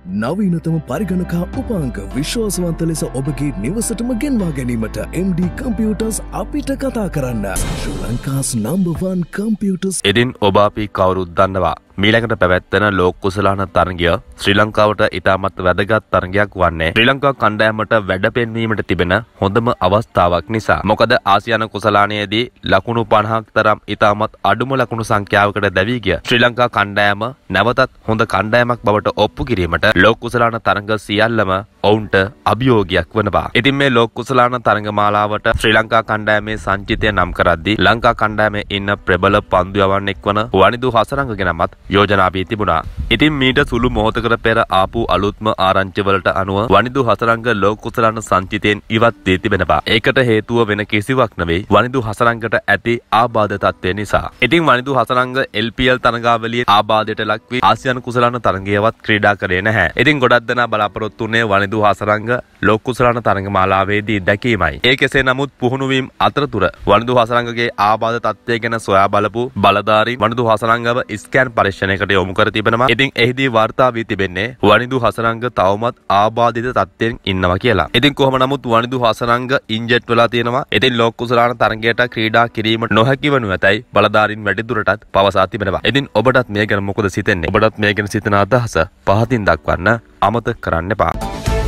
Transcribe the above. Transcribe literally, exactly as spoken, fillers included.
නවීනතම පරිගණක උපාංක විශ්වාසවන්ත ලෙස ඔබගේ නිවසටම ගෙන්වා ගැනීමට M D Computers අපිට කතා කරන්න. ශ්‍රී ලංකාස් number one computers. ඉතින් ඔබ අපි කවුරුත් දන්නවා මීළඟට පැවැත්වෙන ලෝක කුසලාන තරඟය ශ්‍රී ලංකාවට ඉතාමත් වැදගත් තරඟයක් වන්නේ ශ්‍රී ලංකා කණ්ඩායමට වැඩ පෙන්වීමට තිබෙන හොඳම අවස්ථාවක් නිසා. මොකද ආසියානු කුසලානයේදී ලකුණු පනහක් තරම් ඉතාමත් අඩුම ලකුණු සංඛ්‍යාවකට දැවී ගිය ශ්‍රී ලංකා කණ්ඩායම නැවතත් හොඳ කණ්ඩායමක් බවට ඔප්පු කිරීමට ලෝක කුසලාන තරඟ සියල්ලම ඔවුන්ට අභියෝගයක් වනවා. ඉතින් මේ ලෝක කුසලාන තරඟ මාලාවට ශ්‍රී ලංකා කණ්ඩායමේ සංචිතය නම් කරද්දී ලංකා කණ්ඩායමේ ඉන්න ප්‍රබල පන්දු යවන්නෙක් වන වනිදු hasaranga ගැනමත් යෝජනා වී තිබුණා. ඉතින් මීට සුළු මොහොතකට පෙර ආපු අලුත්ම ආරංචිවලට අනුව වනිදු hasaranga ලෝක කුසලාන සංචිතයෙන් ඉවත් දී තිබෙනවා. ඒකට හේතුව වෙන කිසිවක් නෙවෙයි වනිදු hasarangට ඇති ආබාධ තත්ත්වය නිසා. ඉතින් Wanindu hasaranga L P L තරඟාවලියේ ආබාධයට ලක් වී ආසියානු කුසලාන තරඟයවත් ක්‍රීඩා කරේ නැහැ. ඉතින් ගොඩක් දෙනා බලාපොරොත්තු වුණේ වනිදු hasaranga ලෝක කුසලාන තරඟ මාලාවේදී දැකීමයි. ඒ කෙසේ නමුත් පුහුණු වීම අතරතුර වනිදු hasarangගේ ආබාධ තත්ත්වය ගැන සොයා බලපු බලධාරී වනිදු hasarangව ස්කෑන් පරීක්ෂණයකට යොමු කර තිබෙනවා. ඉතින් එහිදී වාර්තා වී තිබෙන්නේ වනිදු hasaranga තවමත් ආබාධිත තත්ත්වයෙන් ඉන්නවා කියලා. ඉතින් කොහොම නමුත් වනිදු hasaranga ඉන්ජෙක්ට් වෙලා තියෙනවා. ඉතින් ලෝක කුසලාන තරඟයට ක්‍රීඩා කිරීමට නොහැකි වනු ඇතැයි බලධාරීන් වැඩිදුරටත් පවසා තිබෙනවා. ඉතින් ඔබටත් මේ ගැන මොකද සිතෙන්නේ? ඔබටත් මේ ගැන සිතන අදහස පහතින් දක්වන්න අමතක කරන්න එපා.